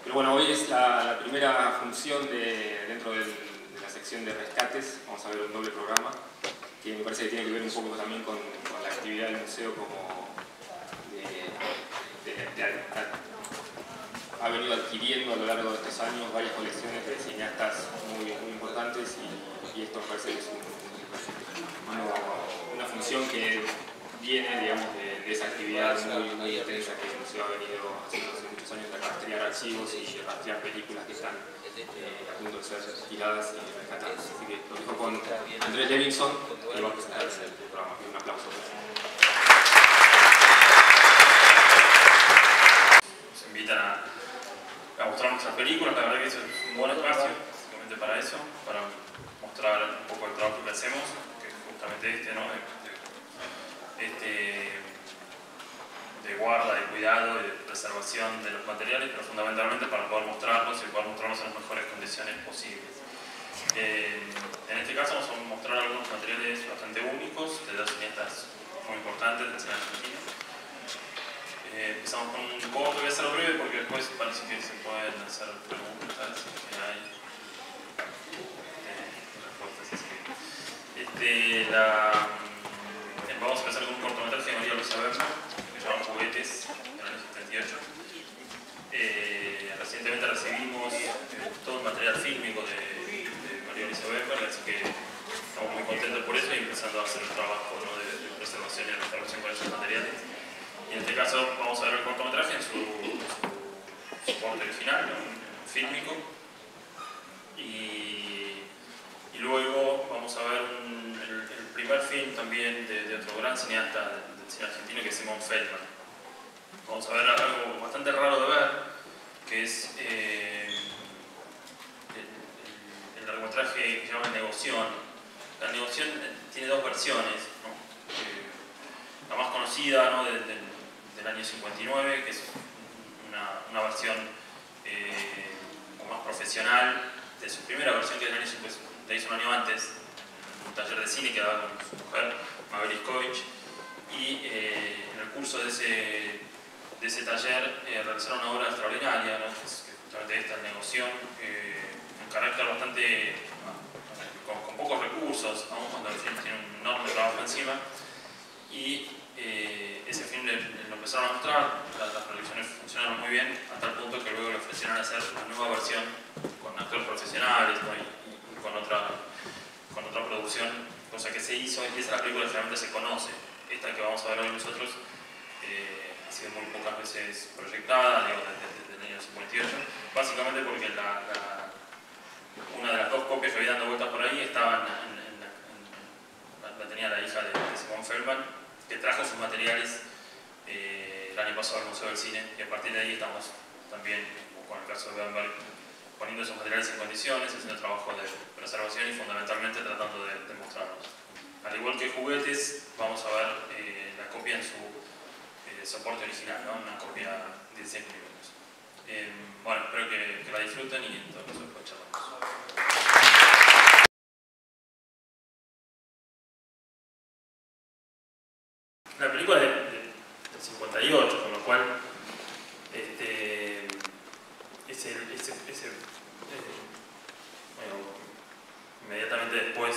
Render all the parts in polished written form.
Pero bueno, hoy es la primera función dentro de la sección de rescates. Vamos a ver un doble programa que me parece que tiene que ver un poco también con la actividad del museo, como ha venido adquiriendo a lo largo de estos años varias colecciones de cineastas muy importantes, y esto me parece que es una función que viene, digamos, de esa actividad muy intensa que el museo ha venido haciendo hace muchos años, de rastrear archivos y de rastrear películas que están a punto de ser tiradas y rescatadas. Así que lo dejo con Andrés Levinson, que va a presentar el programa. Un aplauso. Nos invitan a mostrar nuestras películas. La verdad que es un buen espacio básicamente para eso, para mostrar un poco el trabajo que hacemos, que es justamente este, ¿no? De guarda, de cuidado y de preservación de los materiales, pero fundamentalmente para poder mostrarlos y poder mostrarlos en las mejores condiciones posibles. En este caso vamos a mostrar algunos materiales bastante únicos de dos cineastas muy importantes del cine argentino. Empezamos con un corto, voy a hacerlo breve porque después parece que se pueden hacer preguntas que hay respuestas. Vamos a empezar con un cortometraje de María Luisa Berna, que se llama Juguetes, del año 78. Recientemente recibimos todo el material fílmico de María Luisa Berna, así que estamos muy contentos por eso y empezando a hacer un trabajo, ¿no? de preservación y restauración con esos materiales. Y en este caso vamos a ver el cortometraje en su soporte original, ¿no? Fílmico. Y luego vamos a ver el primer film también de otro gran cineasta del cine argentino, que es Simón Feldman. Vamos a ver algo bastante raro de ver, que es el largometraje que se llama Negoción. La Negoción tiene dos versiones, ¿no? La más conocida, ¿no? del año 59, que es una versión más profesional de su primera versión, que es del año 50. La hizo un año antes, un taller de cine que daba con su mujer, Mabel Iskovich, y en el curso de ese taller realizaron una obra extraordinaria, ¿no? que es justamente esta, Negoción, un carácter bastante con pocos recursos, aún cuando el film tiene un enorme trabajo encima, y ese film lo empezaron a mostrar, las proyecciones funcionaron muy bien, hasta el punto que luego le ofrecieron hacer una nueva versión con actores profesionales, ¿no? y con otra producción, cosa que se hizo, y esa es la película que realmente se conoce. Esta que vamos a ver hoy nosotros ha sido muy pocas veces proyectada, digamos, desde el año 58, básicamente porque una de las dos copias que había dando vueltas por ahí estaban la tenía la hija de Simón Feldman, que trajo sus materiales el año pasado al Museo del Cine, y a partir de ahí estamos también, con el caso de Bernberg, poniendo esos materiales en condiciones, haciendo trabajo de preservación y fundamentalmente tratando de mostrarlos. Al igual que Juguetes, vamos a ver la copia en su soporte original, ¿no? Una copia de 16 milímetros. Bueno, espero que la disfruten y en todo caso después charlamos. La película es del 58, con lo cual inmediatamente después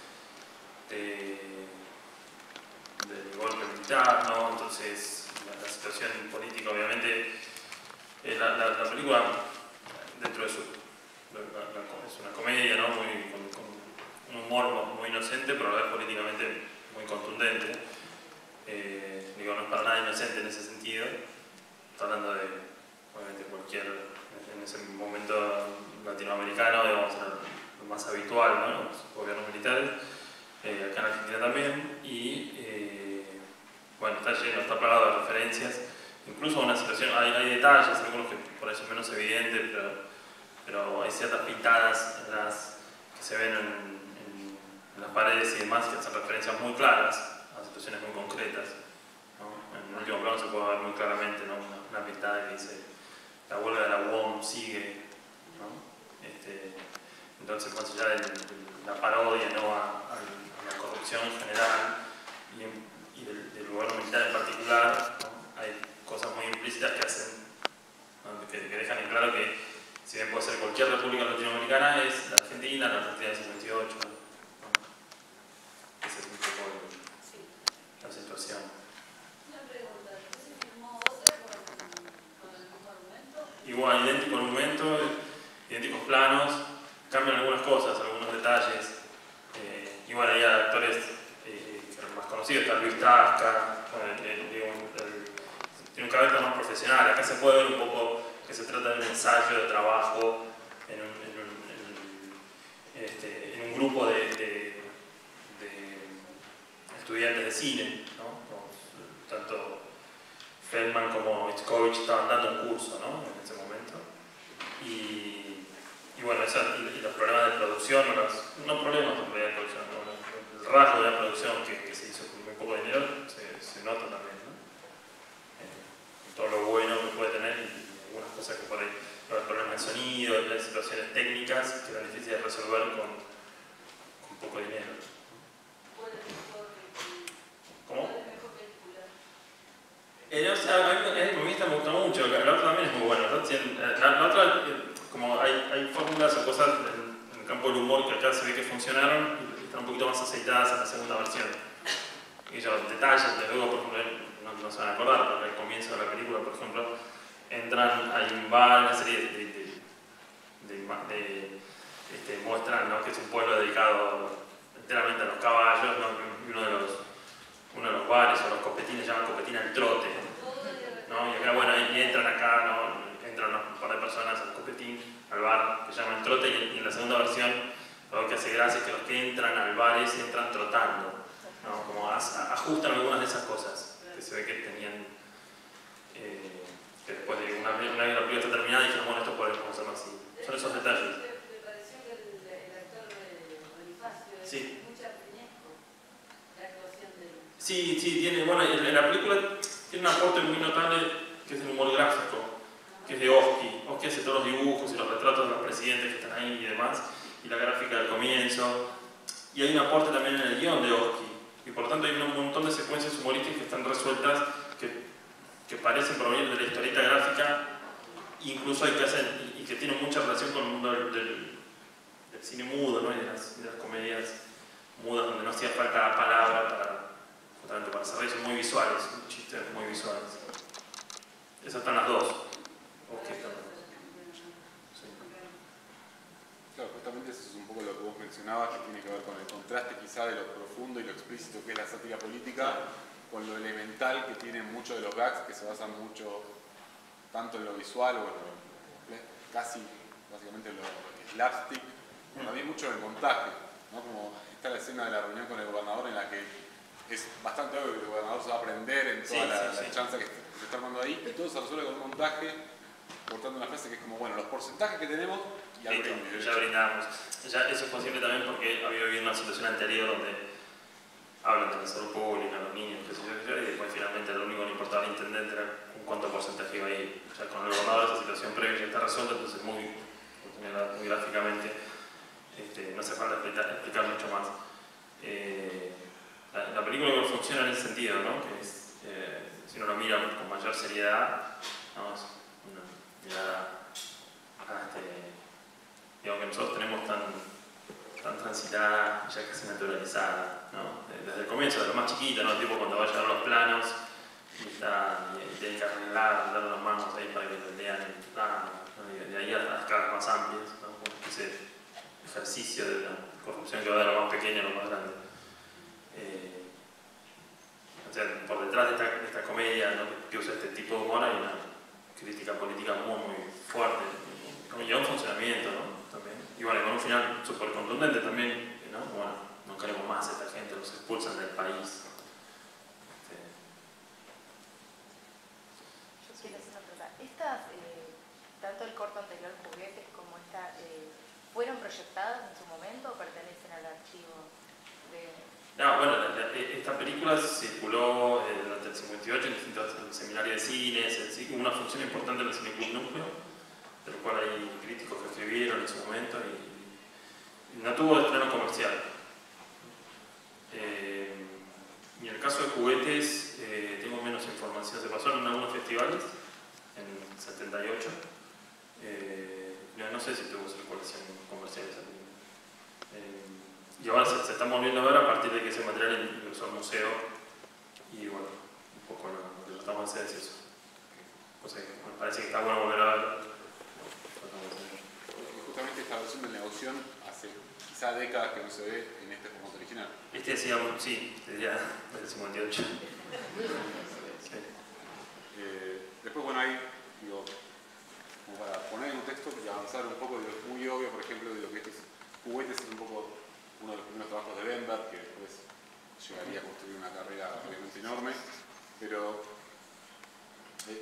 del golpe militar, ¿no? Entonces la situación política, obviamente, la película dentro de su es una comedia, ¿no? Con un humor muy inocente, pero a la vez políticamente muy contundente. Digo, no es para nada inocente en ese sentido. Está hablando de, obviamente, en ese momento latinoamericano, digamos, lo más habitual, ¿no? Los gobiernos militares, acá en Argentina también, y bueno, está plagado de referencias, incluso una situación, hay detalles, algunos que por eso es menos evidente, pero hay ciertas pintadas que se ven en las paredes y demás, que hacen referencias muy claras a situaciones muy concretas, ¿no? En el último plano se puede ver muy claramente, ¿no? una pintada que dice: la huelga de la UOM sigue, ¿no? Entonces, más allá de la parodia, ¿no? a la corrupción en general y del gobierno militar en particular, ¿no? Hay cosas muy implícitas que hacen, ¿no? que dejan en claro que profesional. Acá se puede ver un poco que se trata de un ensayo de trabajo en un grupo de estudiantes de cine, ¿no? Tanto Feldman como Hitchcock estaban dando un curso, ¿no? En ese momento. Y bueno, y los problemas de producción, no problemas de producción, ¿no? El rasgo de la producción que se hizo con muy poco dinero se nota también, ¿no? Todo lo bueno que puede tener y algunas cosas que por ahí, los problemas de sonido, las situaciones técnicas que eran difíciles de resolver con poco dinero. ¿Cómo? O sea, a mí me gusta mucho, la otra también es muy buena. La otra, como hay fórmulas o cosas en el campo del humor que acá se ve que funcionaron y están un poquito más aceitadas en la segunda versión. Y yo, detalles, de luego, por ejemplo, no se van a acordar, pero al comienzo de la película, por ejemplo, hay un bar, una serie muestran, ¿no? Que es un pueblo dedicado enteramente a los caballos, ¿no? Y uno de los bares o los copetines llaman copetín al trote, ¿no? Y acá, bueno, y entran acá, ¿no? Entran un par de personas al copetín, al bar, que llaman trote, y en la segunda versión lo que hace gracia es que los que entran al bar entran trotando, ¿no? Como ajustan algunas de esas cosas que se ve que tenían, que después de una vez la película está terminada y dijeron, bueno, esto podemos hacerlo así. Son esos detalles. Me pareció que el actor Bonifacio sí. Mucha Peñasco, la actuación de él. Sí, tiene, bueno, en la película tiene un aporte muy notable que es el humor gráfico, que es de Oski. Oski hace todos los dibujos y los retratos de los presidentes que están ahí y demás, y la gráfica del comienzo. Y hay un aporte también en el guión de Oski. Y por lo tanto hay un montón de secuencias humorísticas que están resueltas que parecen provenir de la historieta gráfica, incluso hay que hacer, y que tienen mucha relación con el mundo del cine mudo, ¿no? Y de las comedias mudas donde no hacía falta la palabra justamente para hacer reír, son muy visuales, chistes muy visuales. Esas están las dos. Okay, sí. Claro, justamente eso es un poco lo que vos mencionabas, que tiene que ver con el contraste quizá de lo profundo y lo explícito que es la sátira política, con lo elemental que tienen muchos de los gags, que se basan mucho tanto en lo visual o casi básicamente en lo slapstick, también mucho en el montaje, ¿no? Como está la escena de la reunión con el gobernador en la que es bastante obvio que el gobernador se va a aprender en toda la chanza que se está armando ahí, y todo se resuelve con un montaje cortando una frase que es como, bueno, los porcentajes que tenemos y al brindis. Ya brindamos. Eso es posible también porque había habido una situación anterior donde hablan de la salud pública, los niños, qué sé yo, y después finalmente lo único que le importaba al intendente era cuánto porcentaje iba a ir. O sea, con el gobernador esa situación previa ya está resuelta, entonces muy gráficamente no hace falta explicar mucho más. La película funciona en ese sentido, ¿no? Que es, si uno lo mira con mayor seriedad, vamos, una mirada digamos que nosotros tenemos tan transitada, ya casi naturalizada, ¿no? Desde el comienzo, de lo más chiquito, ¿no? Tipo cuando va a llegar los planos y tiene que arreglar, dar las manos ahí para que le lean el plano, ¿no? Y de ahí a las escalas más amplias, ¿no? Ese ejercicio de la corrupción que va de lo más pequeño a lo más grande. O sea, por detrás de esta comedia, ¿no? Que usa este tipo de humor hay una crítica política muy fuerte, y un funcionamiento, ¿no? También. Y bueno, con un final súper contundente también, ¿no? Bueno, no queremos más a esta gente, los expulsan del país. Yo quiero hacer una pregunta. Estas, tanto el corto anterior, Juguetes, como esta, ¿fueron proyectadas en su momento o pertenecen al archivo de...? No, bueno, esta película circuló durante el 58 en distintos seminarios de cine, hubo una función importante en el Cine Club Núcleo, del cual hay críticos que escribieron en su momento y no tuvo estreno comercial. Y en el caso de Juguetes tengo menos información, se pasó en algunos festivales en el 78, no sé si tuvo circulación comercial esa película. Y ahora se están volviendo a ver a partir de que ese material ingresó al museo y bueno, un poco lo que tratamos de hacer es eso. O sea, me parece que está bueno volver a ver. Justamente esta versión del Negoción hace quizá décadas que no se ve en este formato original. Decía, sí, decía del 58. Sí. Después, bueno, hay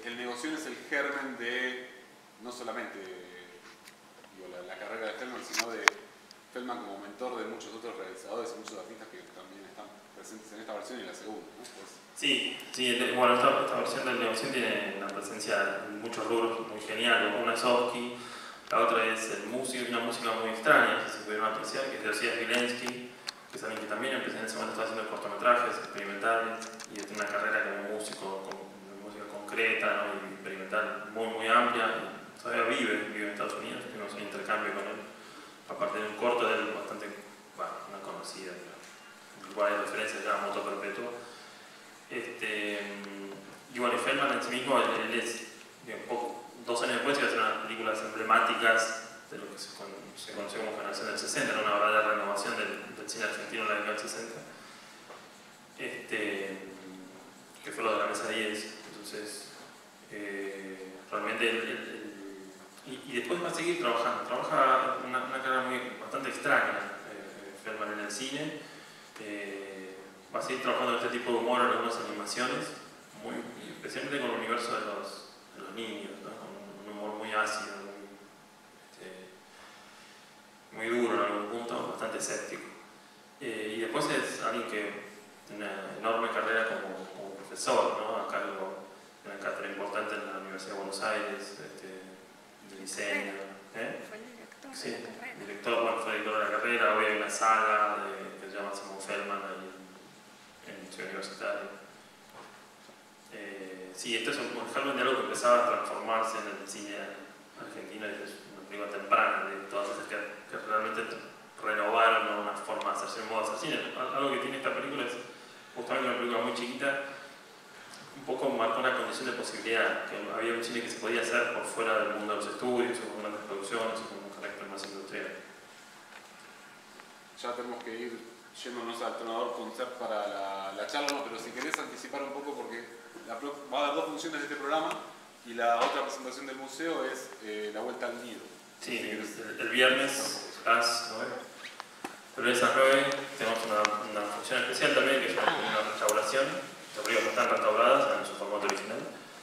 el Negoción es el germen de, no solamente la carrera de Feldman, sino de Feldman como mentor de muchos otros realizadores y muchos artistas que también están presentes en esta versión y en la segunda, ¿no? Pues, sí, bueno, esta versión del Negoción tiene una presencia en muchos rubros muy genial. Una es Sofsky, la otra es el músico, una música muy extraña, si se pudieron apreciar, que es de Osias Vilensky, que es alguien que también en ese momento está haciendo cortometrajes experimentales y tiene una carrera como músico, con música concreta, ¿no? Y experimental muy amplia. Y todavía vive en Estados Unidos, tuvimos un intercambio con él, aparte de un corto de él bastante, bueno, una conocida, igual hay referencias ya a Moto Perpetuo. Y bueno, y Feldman en sí mismo, él es, digamos, 2 años después iba a hacer unas películas emblemáticas de lo que se conoció como Generación del 60, era una verdadera renovación del cine argentino en la década del 60, que fue lo de La Mesa 10. Entonces, realmente y después va a seguir trabajando, trabaja una carrera bastante extraña, Feldman en el cine, va a seguir trabajando en este tipo de humor en algunas animaciones, especialmente con el universo de los niños, ¿no? Con un humor muy ácido, muy duro en algún punto, bastante escéptico. Y después es alguien que tiene una enorme carrera como profesor, ¿no? A cargo de una cátedra importante en la Universidad de Buenos Aires, de diseño. Fue el director Sí, de la carrera. fue director de la carrera. Hoy hay una sala que se llama Simon Feldman ahí en Ciudad Universitaria. Sí, esto es un germen de algo que empezaba a transformarse en el cine argentino desde una película temprana, de todas esas que realmente renovaron, ¿no? Una forma de hacerse en modo de hacer cine. Algo que tiene esta película es justamente una película muy chiquita, un poco marcó una condición de posibilidad, que había un cine que se podía hacer por fuera del mundo de los estudios, o con grandes producciones, o con un carácter más industrial. ya tenemos que ir yéndonos al Tronador Concept para la charla, pero si querés anticipar un poco, porque va a haber 2 funciones de este programa y la otra presentación del museo es La Vuelta al Nido. Sí, el viernes a las 9. El viernes a las 9 tenemos una función especial también, que es una restauración. Las películas no están restauradas en su formato original.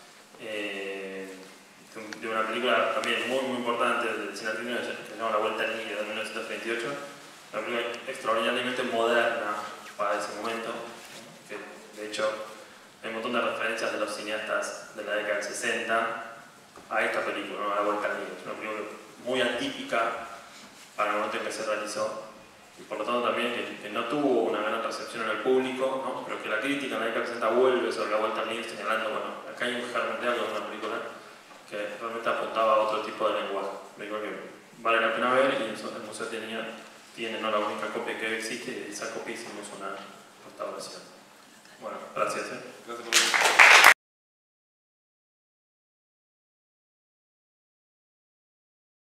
De una película también muy importante del cine argentino que se llama La Vuelta al Nido, de 1938. Una película extraordinariamente moderna para ese momento, que de hecho hay un montón de referencias de los cineastas de la década del 60 a esta película, ¿no? A La Vuelta al Nido. Es una película muy atípica para el momento en que se realizó y por lo tanto también que no tuvo una gran recepción en el público, ¿no? Pero que la crítica en la década del 60 vuelve sobre La Vuelta al Nido señalando, bueno, acá hay un germen de algo de una película que realmente apuntaba a otro tipo de lenguaje. Película que vale la pena ver y el museo tiene no la única copia que existe, y de esa copia hicimos una restauración. Bueno, gracias. Gracias por